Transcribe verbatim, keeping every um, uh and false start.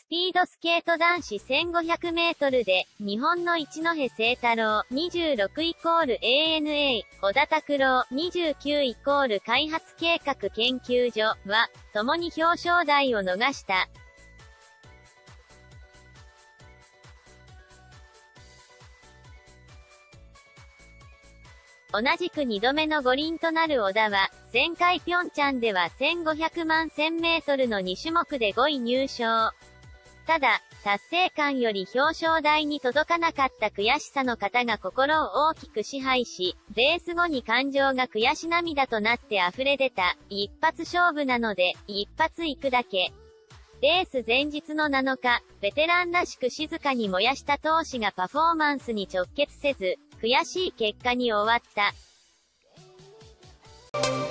スピードスケート男子せんごひゃくメートルで、日本の一戸誠太郎、にじゅうろくイコール エーエヌエー、小田拓郎、にじゅうきゅうイコール開発計画研究所は、共に表彰台を逃した。同じくにどめの五輪となる小田は、前回ピョンチャンではせんごひゃくまんせんメートルのに種目でごい入賞。ただ、達成感より表彰台に届かなかった悔しさの方が心を大きく支配し、レース後に感情が悔し涙となって溢れ出た、一発勝負なので、一発行くだけ。レース前日のなのか、ベテランらしく静かに燃やした闘志がパフォーマンスに直結せず、悔しい結果に終わった。